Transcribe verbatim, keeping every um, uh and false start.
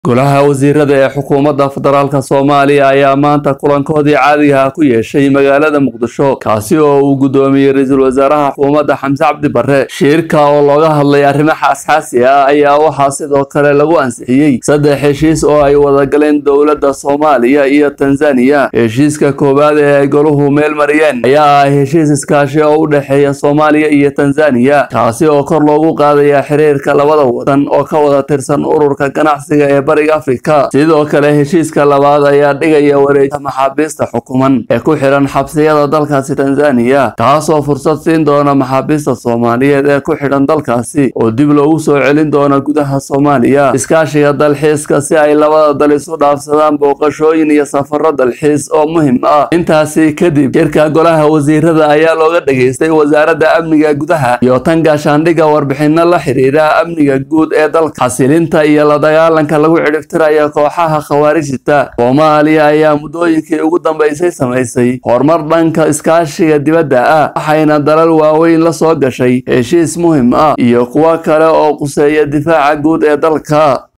golaha wasiirada ee xukuumadda federaalka Soomaaliya ayaa maanta kulankoodii caadiga ah ku yeeshay magaalada Muqdisho kaasi oo uu gudoomiyay ra'iisul wasaaraha xukuumadda Xamse Cabdi Barre. Shirka oo looga hadlay arrimaha xasaasi ah ayaa waxaa sidoo kale lagu ansixiyay saddex heshiis oo ay wada galeen dowladda Soomaaliya iyo Tanzania. Heshiiska koowaad ee ay goluhu meel mariyeen ayaa ah heshiis iskaashi oo u dhaxeeya Soomaaliya iyo Tanzania kaasi oo kor loogu qaadayo xiriirka labada wadan oo ka wada tirsan ururka ganacsiga ee bariga Afrika. sidoo kale heshiiska labaad ayaa dhigaya wareejinta maxaabiista xukuman ee ku xiran xabsiyada dalkaasi Tanzania taasoo fursad siin doona maxaabiista Soomaaliyeed ee ku xiran dalkaasi oo dib loogu soo celin doona gudaha Soomaaliya. iskaashiga dalxiiska si ay labada dal isu dhaafsadaan booqashooyin iyo safarro dalxiis oo muhiim ah. intaasi kadib shirka golaha wasiirada ayaa looga dhageystay wasaaradda amniga gudaha iyo tan gaashaandhigga warbixino la xiriira amniga guud ee dalka, xasilinta iyo la dagaalanka lagu ciribtiraya kooxaha khawaarijta. Soomaaliya ayaa muddooyinkii ugu dambeysay samaysay horumar dhanka iskaashiga dibadda ah waxayna dalal waaweyn la soo gashay heshiis muhiim ah iyo kuwa kale oo quseeya difaaca guud ee dalka.